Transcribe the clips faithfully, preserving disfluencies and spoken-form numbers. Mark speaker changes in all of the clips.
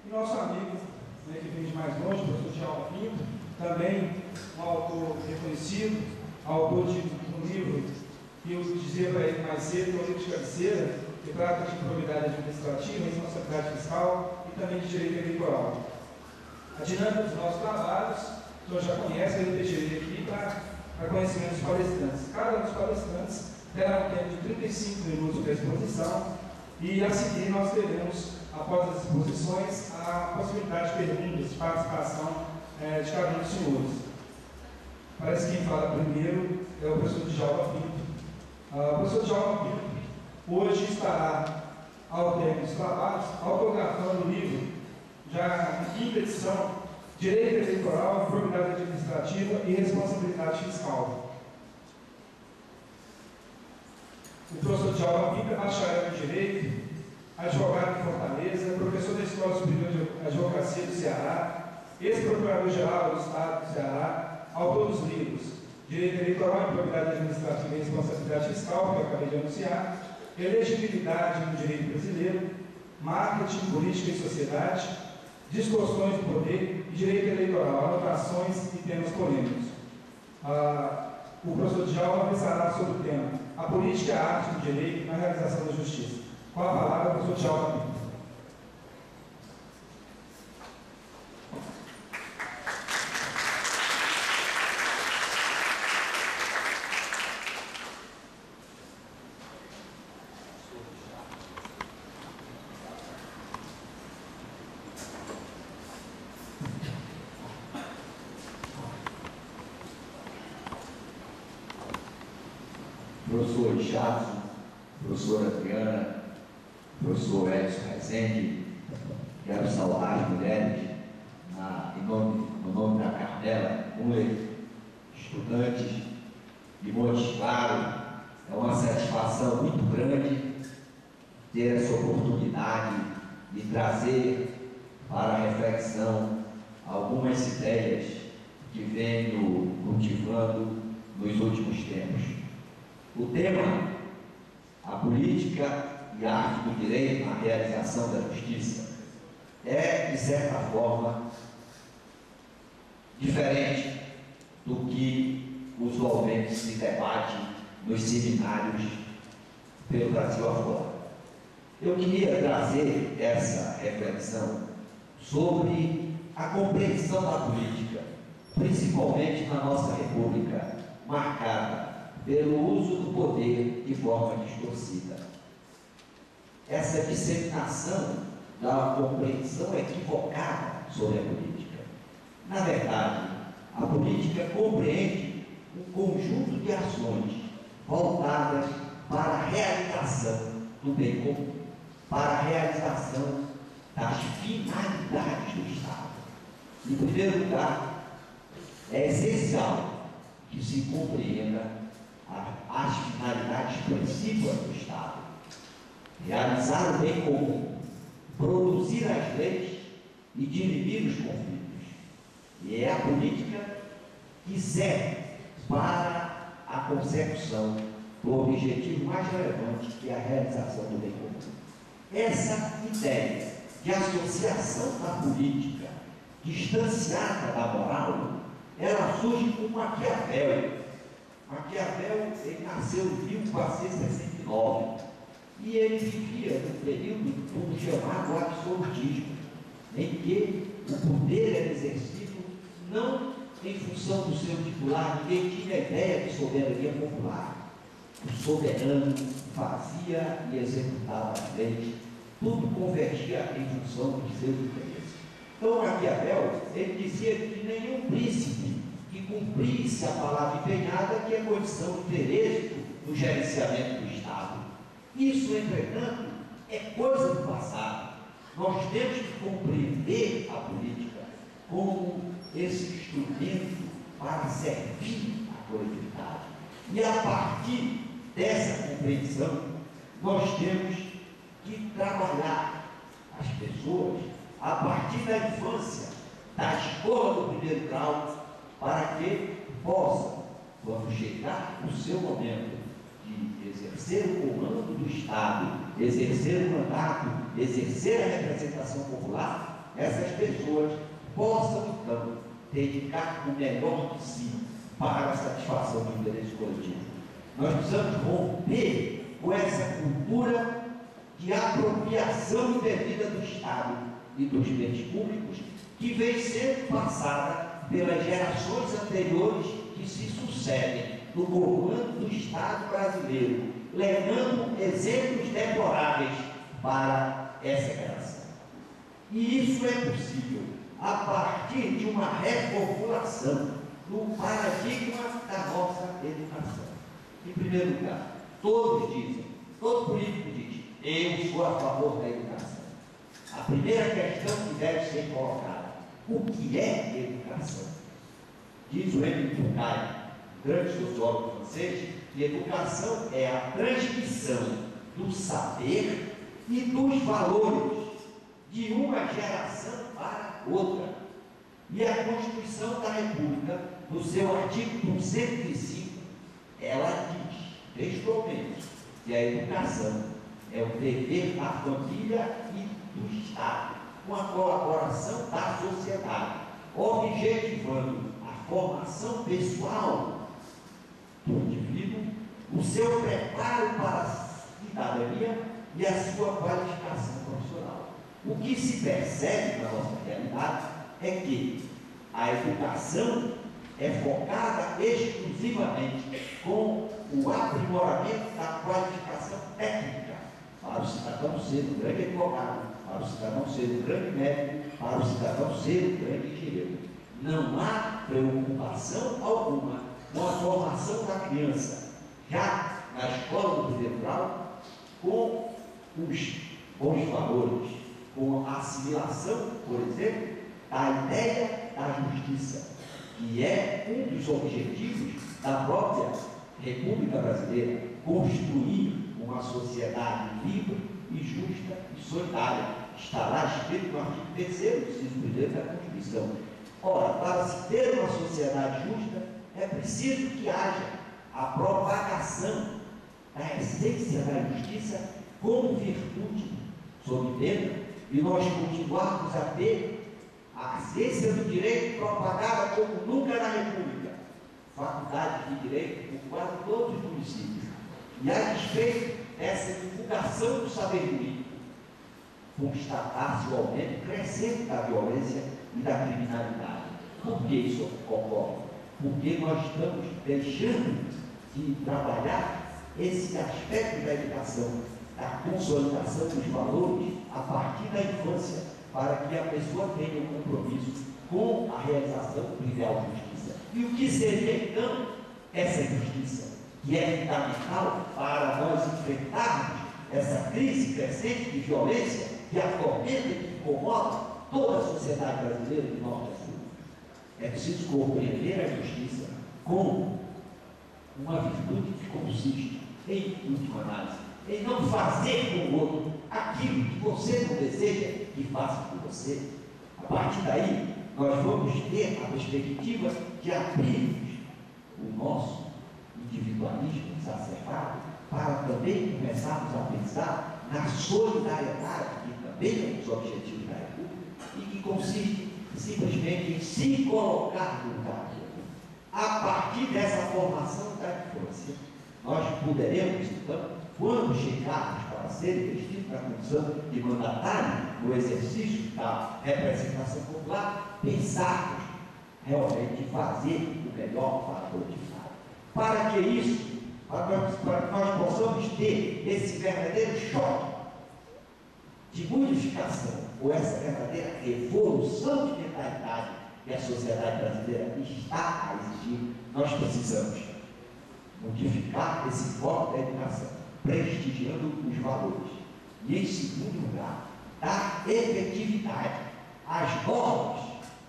Speaker 1: E nosso amigo, né, que vem de mais longe, o professor Djalma Pinto, também um autor reconhecido, autor de um livro que eu dizia para ele mais cedo, que é o livro de cabeceira, que trata de improbidade administrativa, responsabilidade fiscal e também de direito eleitoral. A dinâmica dos nossos trabalhos, o senhor já conhece, eu repetirei aqui para conhecimento dos palestrantes. Cada um dos palestrantes terá um tempo de trinta e cinco minutos para exposição e a seguir nós teremos, após as exposições, a possibilidade de perguntas, de participação é, de cada um dos senhores. Parece que quem fala primeiro é o professor Djalma Pinto. Uh, o professor Djalma Pinto hoje estará, ao término dos trabalhos, autografando o livro, já em quinta edição, Direito Eleitoral, Improbidade Administrativa e Responsabilidade Fiscal. O professor Djalma Pinto é bacharel em Direito, advogado em Fortaleza, professor da Escola Superior de Advocacia do Ceará, ex-procurador-geral do Estado do Ceará, autor dos livros Direito Eleitoral, Improbidade Administrativa e Responsabilidade Fiscal, que eu acabei de anunciar, Elegibilidade no Direito Brasileiro, Marketing, Política e Sociedade, Distorções do Poder e Direito Eleitoral, Anotações e Temas Polêmicos. Ah, o professor Djalma pensará sobre o tema A Política e a Arte do Direito na Realização da Justiça. Com a palavra, o professor Djalma Pinto.
Speaker 2: Professor Richardson, professora Adriana, professor Edson Rezende, quero saudar as mulheres na, em nome, no nome da Carmela Muller, estudantes de Montes Claros. É uma satisfação muito grande ter essa oportunidade de trazer para a reflexão algumas ideias que venho cultivando nos últimos tempos. O tema, a política e a arte do direito na realização da justiça, é, de certa forma, diferente do que usualmente se debate nos seminários pelo Brasil afora. Eu queria trazer essa reflexão sobre a compreensão da política, principalmente na nossa república, marcada pelo uso do poder de forma distorcida. Essa disseminação da compreensão equivocada sobre a política. Na verdade, a política compreende um conjunto de ações voltadas para a realização do bem comum, para a realização das finalidades do Estado. Em primeiro lugar, é essencial que se compreenda as finalidades principais do Estado: realizar o bem comum, produzir as leis e dirimir os conflitos. E é a política que serve para a consecução do objetivo mais relevante, que é a realização do bem comum. Essa ideia de associação da política distanciada da moral, ela surge com Maquiavel. Maquiavel, ele nasceu em mil quatrocentos e sessenta e nove e ele vivia no período do chamado absolutismo, em que o poder era exercido não em função do seu titular. Ninguém tinha ideia de soberania popular. O soberano fazia e executava as leis, tudo convergia em função de seus interesses. Então Maquiavel, ele dizia que nenhum príncipe que cumprisse a palavra empenhada, que é condição de ter êxito no gerenciamento do Estado. Isso, entretanto, é coisa do passado. Nós temos que compreender a política como esse instrumento para servir a coletividade. E a partir dessa compreensão, nós temos que trabalhar as pessoas a partir da infância, da escola do primeiro grau, para que possam, quando chegar o seu momento de exercer o comando do Estado, exercer o mandato, exercer a representação popular, essas pessoas possam, então, dedicar o melhor de si para a satisfação do interesse coletivo. Nós precisamos romper com essa cultura de apropriação indevida do Estado e dos bens públicos que vem sendo passada pelas gerações anteriores que se sucedem no comando do Estado brasileiro, levando exemplos deploráveis para essa geração. E isso é possível a partir de uma reformulação no paradigma da nossa educação. Em primeiro lugar, todos dizem, todo político diz, eu sou a favor da educação. A primeira questão que deve ser colocada, o que é educação? Diz o Émile Durkheim, grande sociólogo francês, que educação é a transmissão do saber e dos valores de uma geração para outra. E a Constituição da República, no seu artigo duzentos e cinco, ela diz, textualmente, que a educação é o dever da família e do Estado, com a colaboração da sociedade, objetivando a formação pessoal do indivíduo, o seu preparo para a cidadania e a sua qualificação profissional. O que se percebe na nossa realidade é que a educação é focada exclusivamente com o aprimoramento da qualificação técnica para o cidadão ser um grande advogado, para o cidadão ser um grande médico, para o cidadão ser um grande engenheiro. Não há preocupação alguma com a formação da criança, já na escola do primeiro grau, com os bons valores, com a assimilação, por exemplo, da ideia da justiça, que é um dos objetivos da própria República Brasileira, construir uma sociedade livre e justa e solidária. Está lá escrito no artigo terceiro, inciso primeiro da Constituição. Ora, para se ter uma sociedade justa, é preciso que haja a propagação da essência da justiça como virtude, sob pena, e nós continuarmos a ter a essência do direito propagada como nunca na República, faculdade de direito por quase todos os municípios. E a despeito dessa divulgação do saber jurídico, constatar-se o aumento crescente da violência e da criminalidade. Por que isso ocorre? Porque nós estamos deixando de trabalhar esse aspecto da educação, da consolidação dos valores a partir da infância, para que a pessoa tenha um compromisso com a realização do ideal de justiça. E o que seria, então, essa justiça, que é fundamental para nós enfrentarmos essa crise crescente de violência que atormenta e que incomoda toda a sociedade brasileira de norte a sul? É preciso compreender a justiça como uma virtude que consiste, em última análise, em não fazer com o outro aquilo que você não deseja que faça por você. A partir daí, nós vamos ter a perspectiva de abrirmos o nosso individualismo exacerbado para também começarmos a pensar na solidariedade, que também é um dos objetivos da República, e que consiste simplesmente em se colocar no lugar do outro. A partir dessa formação da infância, nós poderemos, então, quando chegarmos para ser investido na condição de mandatário no exercício da representação popular, pensarmos realmente em fazer o melhor para o coletivo. Para que isso, para, para que nós possamos ter esse verdadeiro choque de modificação, ou essa verdadeira evolução de mentalidade que a sociedade brasileira está a exigir, nós precisamos modificar esse foco da educação, prestigiando os valores. E, em segundo lugar, dar efetividade às normas,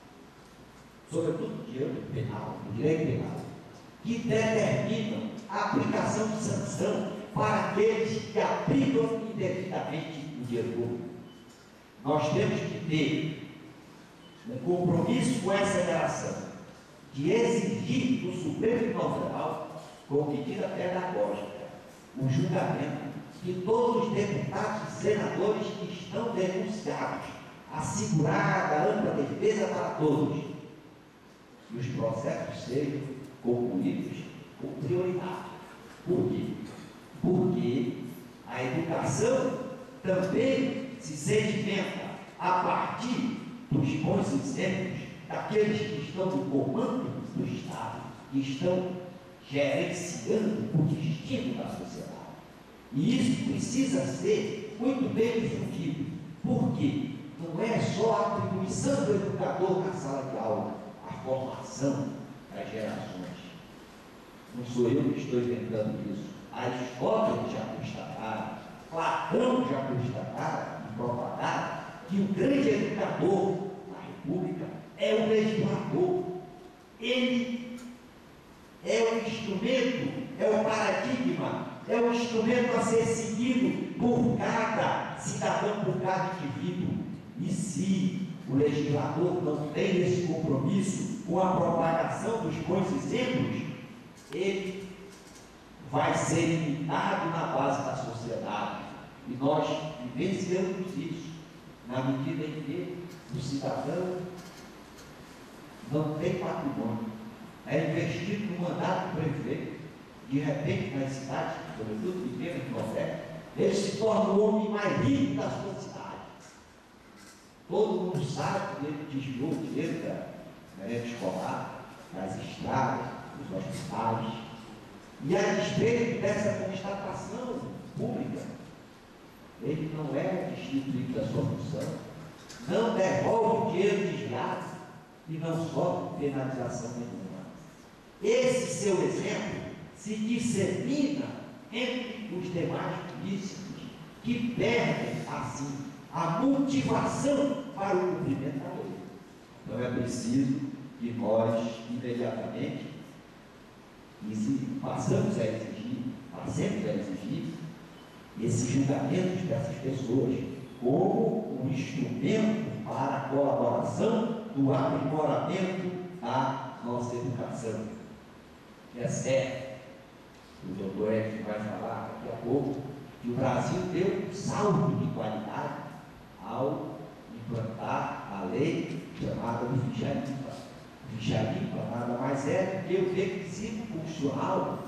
Speaker 2: sobretudo do direito penal, do direito penal, que determinam a aplicação de sanção para aqueles que aplicam indevidamente o dinheiro público. Nós temos que ter um compromisso com essa geração de exigir do Supremo Tribunal Federal, com medida pedagógica, o julgamento de todos os deputados e senadores que estão denunciados assegurada ampla defesa para todos, e os processos sejam concluídos com prioridade. Por quê? Porque a educação também se sedimenta a partir dos bons exemplos daqueles que estão no comando do Estado, que estão gerenciando o destino da sociedade. E isso precisa ser muito bem difundido, porque não é só a atribuição do educador na sala de aula, a formação das gerações. Não sou eu que estou inventando isso. Aristóteles já constataram, Platão já constataram e propagaram que o grande educador na República é o legislador. Ele é o instrumento, é o paradigma, é o instrumento a ser seguido por cada cidadão, por cada indivíduo. E se o legislador não tem esse compromisso com a propagação dos bons exemplos, ele vai ser limitado na base da sociedade. E nós vivenciamos isso na medida em que o cidadão não tem patrimônio, é investido no mandato do prefeito, de repente nas cidades, sobretudo pequenas do Nordeste, ele se torna o homem mais rico da sua cidade. Todo mundo sabe que ele desviou o dinheiro da merenda escolar, das estradas, dos hospitais. E a despeito dessa constatação pública, ele não é destituído da sua função, não devolve o dinheiro desviado e não sofre penalização nenhuma. Esse seu exemplo se dissemina entre os demais políticos, que perdem, assim, a motivação para o cumprimento da lei. Então é preciso que nós, imediatamente, passamos a exigir, passemos a exigir esses julgamentos dessas pessoas como um instrumento para a colaboração do aprimoramento da nossa educação. É certo, o doutor Eric vai falar daqui a pouco, que o Brasil deu um salto de qualidade ao implantar a lei chamada de ficha limpa. Ficha limpa nada mais é do que o requisito funcional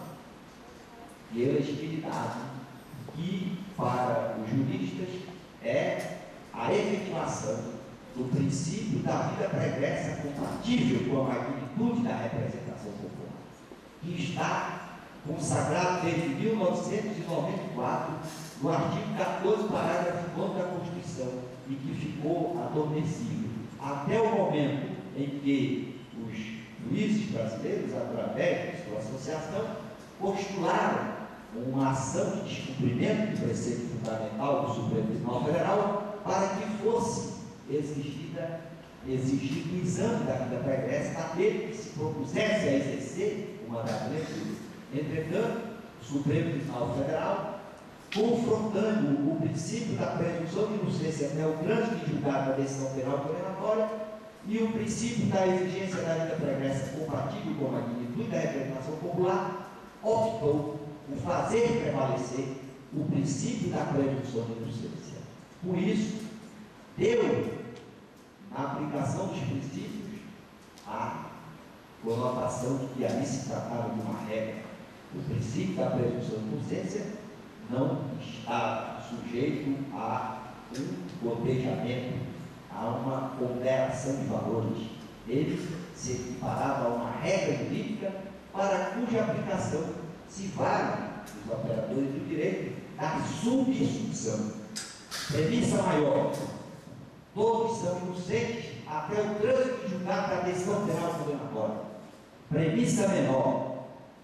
Speaker 2: de elegibilidade, que para os juristas é a efetivação do princípio da vida pregressa compatível com a magnitude da representação popular, que está consagrado desde mil novecentos e noventa e quatro no artigo quatorze, parágrafo nono da Constituição, e que ficou adormecido até o momento em que os juízes brasileiros, através de sua associação, postularam uma ação de descumprimento do preceito fundamental do Supremo Tribunal Federal para que fosse exigida, exigido o exame da vida pregressa daquele que se propusesse a exercer uma das leis. Entretanto, o Supremo Tribunal Federal, confrontando o princípio da presunção de inocência até o trânsito de julgado da decisão penal condenatória e o princípio da exigência da vida pregressa compatível com a magnitude da representação popular, optou por fazer prevalecer o princípio da presunção de inocência. Por isso, deu, na aplicação dos princípios, a conotação de que ali se tratava de uma regra. O princípio da presunção de inocência não está sujeito a um cotejamento, a uma ponderação de valores. Ele se equiparava a uma regra jurídica para cuja aplicação se valem os operadores do direito da subsunção. Premissa maior: todos são inocentes até o trânsito de julgado da decisão penal condenatória. Premissa menor: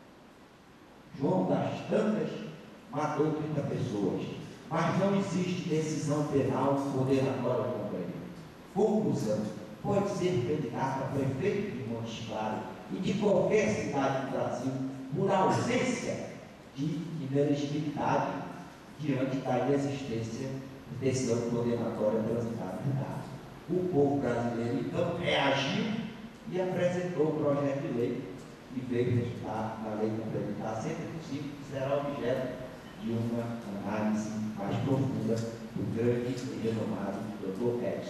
Speaker 2: João das Tantas matou trinta pessoas, mas não existe decisão penal condenatória contra ele. Conclusão: pode ser candidato a prefeito de Montes Claros e de qualquer cidade do Brasil por ausência de inelegibilidade diante da inexistência de decisão condenatória transitada no caso. O povo brasileiro, então, reagiu e apresentou o projeto de lei que veio resultar na Lei Complementar cento e cinco, que será objeto de uma análise mais profunda do grande e renomado doutor Edson.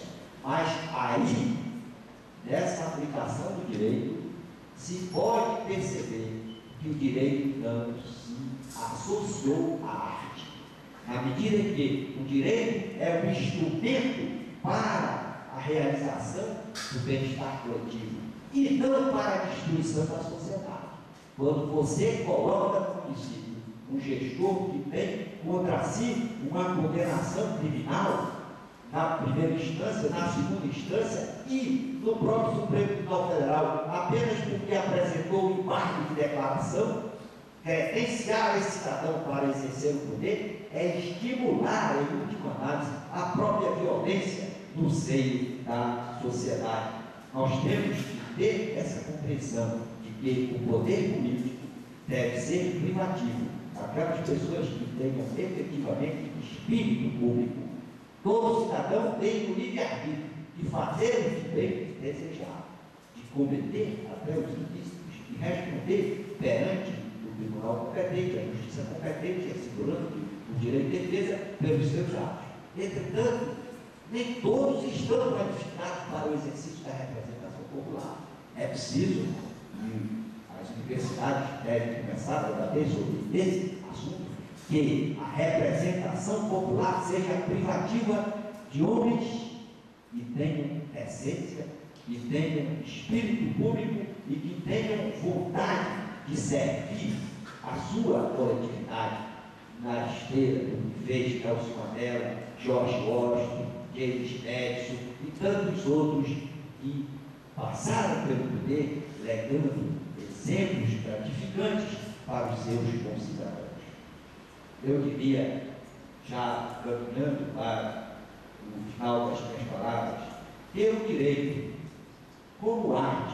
Speaker 2: Mas aí, nessa aplicação do direito, se pode perceber que o direito não se associou à arte, na medida em que o direito é um instrumento para a realização do bem-estar coletivo e não para a destruição da sociedade. Quando você coloca no município um gestor que tem contra si uma condenação criminal, na primeira instância, na segunda instância e no próprio Supremo Tribunal Federal, apenas porque apresentou um embargo de declaração, credenciar esse cidadão para exercer o poder é estimular, em última análise, a própria violência no seio da sociedade. Nós temos que ter essa compreensão de que o poder político deve ser privativo. Aquelas pessoas que tenham efetivamente espírito público. Todo cidadão tem o livre-arbítrio de fazer o que bem desejar, de cometer até os ilícitos e responder perante o tribunal competente, a justiça competente, assegurando o direito de defesa pelos seus atos. Entretanto, nem todos estão qualificados para o exercício da representação popular. É preciso, e as universidades devem começar a debater sobre esse assunto, que a representação popular seja privativa de homens que tenham essência, que tenham espírito público e que tenham vontade de servir a sua coletividade, na esteira do que fez Nelson Mandela, George Washington, James Madison e tantos outros que passaram pelo poder, legando exemplos gratificantes para os seus concidadãos. Eu diria, já caminhando para o final das minhas palavras, que o direito, como arte,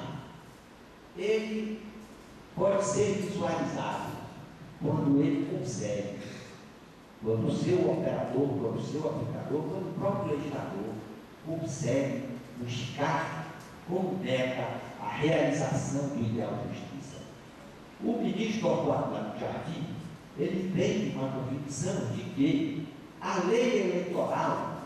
Speaker 2: ele pode ser visualizado quando ele consegue, quando o seu operador, quando o seu aplicador, quando o próprio legislador consegue buscar como meta a realização do ideal de justiça. O ministro Torquato Jardim, ele tem uma convicção de que a lei eleitoral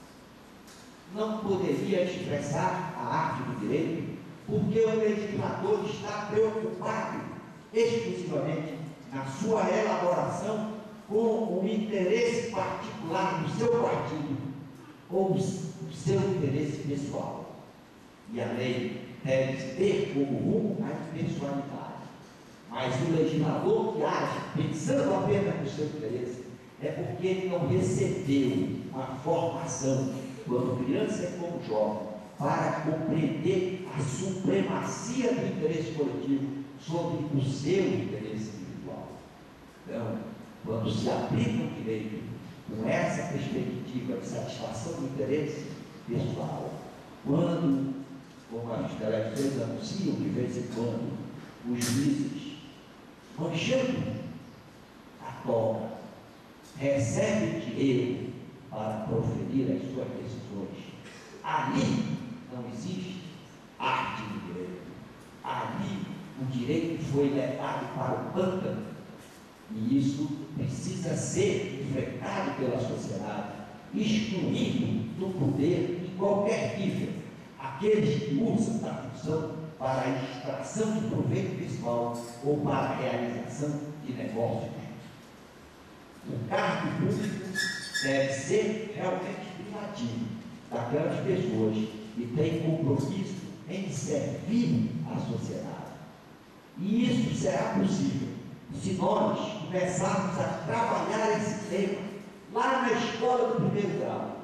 Speaker 2: não poderia expressar a arte do direito, porque o legislador está preocupado exclusivamente na sua elaboração com o interesse particular do seu partido ou do seu interesse pessoal. E a lei deve ter como rumo a impessoalidade. Mas o legislador que age pensando apenas no seu interesse é porque ele não recebeu uma formação, quando criança e como jovem, para compreender a supremacia do interesse coletivo sobre o seu interesse individual. Então, quando se aplica o direito com essa perspectiva de satisfação do interesse pessoal, quando, como as televisões anunciam de vez em quando, os juízes, manchando a toga, recebem dinheiro para proferir as suas decisões, ali não existe arte do direito. Ali o direito foi levado para o pântano, e isso precisa ser enfrentado pela sociedade, excluindo do poder em qualquer nível aqueles que usam da função para a extração de proveito pessoal ou para a realização de negócios. O cargo público deve ser realmente privativo daquelas pessoas que têm compromisso em servir a sociedade. E isso será possível se nós começarmos a trabalhar esse tema lá na escola do primeiro grau,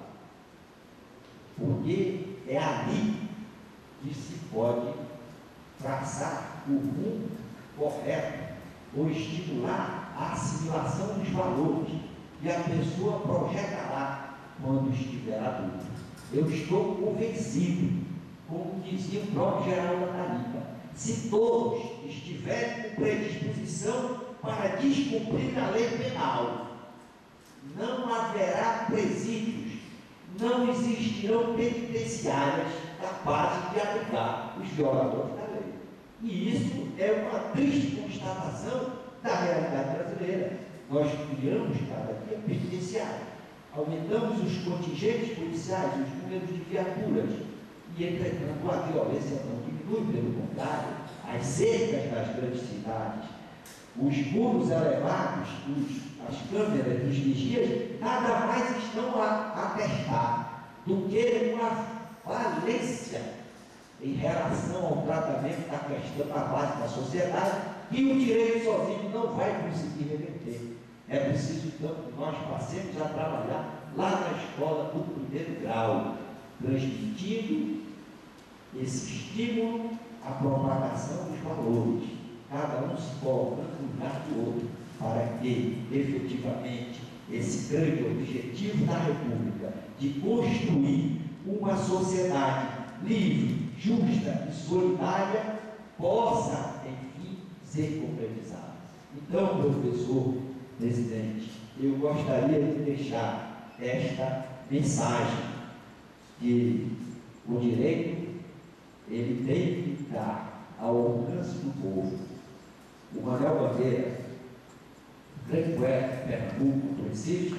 Speaker 2: porque é ali que se pode traçar o rumo correto ou estimular a assimilação dos valores que a pessoa projetará quando estiver adulto. Eu estou convencido, como dizia o próprio Geraldo Ataliba, se todos estiverem com predisposição para descumprir a lei penal, não haverá presídios, não existirão penitenciárias capazes de aplicar os violadores da lei. E isso é uma triste constatação da realidade brasileira. Nós criamos cada dia penitenciários, aumentamos os contingentes policiais, os números de viaturas, e, entretanto, a violência não diminui, pelo contrário, as cercas das grandes cidades, os muros elevados, os, as câmeras dos vigias, nada mais estão a atestar do que uma falência em relação ao tratamento da questão da base da sociedade, e o direito sozinho não vai conseguir reverter. É preciso, então, que nós passemos a trabalhar lá na escola do primeiro grau, transmitindo esse estímulo à propagação dos valores, cada um se colocando no lugar do outro, para que, efetivamente, esse grande objetivo da República de construir uma sociedade livre, justa e solidária possa, enfim, ser concretizada. Então, professor presidente, eu gostaria de deixar esta mensagem, que o direito ele tem que estar ao alcance do povo. O Manuel Bandeira, grande poeta de Pernambuco, do Recife,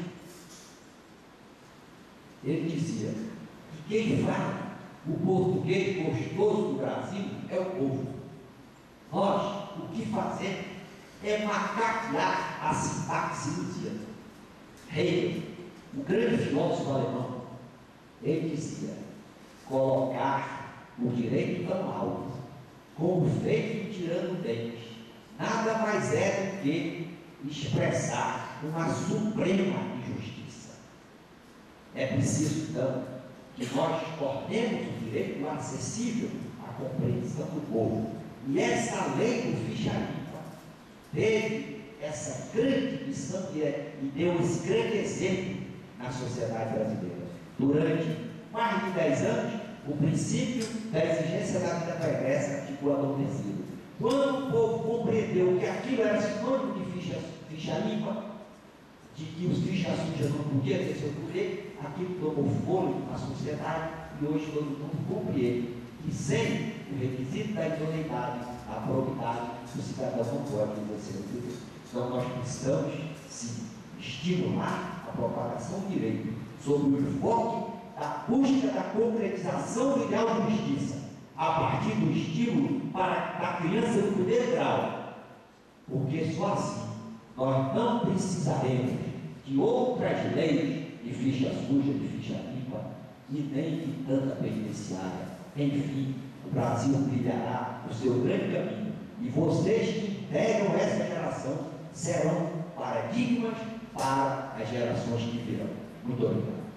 Speaker 2: ele dizia que quem fala o português gostoso do Brasil é o povo. Nós, o que fazemos é macaquear a sintaxe lusíada. Hegel, o grande filósofo alemão, ele dizia: colocar o direito tão alto, como feito tirando dentes, nada mais é do que expressar uma suprema injustiça. É preciso, então, que nós tornemos o direito acessível à compreensão do povo. E essa lei do ficha limpa teve essa grande missão e, e deu esse grande exemplo na sociedade brasileira. Durante mais de dez anos, o princípio da exigência da vida pregressa ficou adormecido. Quando o povo compreendeu que aquilo era sinônimo de ficha, ficha limpa, de que os fichas sujas não podiam ter seu poder, aquilo tomou fôlego na sociedade, e hoje todo mundo compreende que sem o requisito da idoneidade, a probidade, o cidadão não pode exercer o poder. Então nós precisamos, sim, estimular a propagação do direito sob o enfoque da busca da concretização do ideal de justiça, a partir do estímulo para a criança do primeiro grau, porque só assim nós não precisaremos de outras leis de ficha suja, de ficha limpa, e nem de tanta penitenciária. Enfim, o Brasil brilhará o seu grande caminho, e vocês que integram essa geração serão paradigmas para as gerações que virão. Muito obrigado.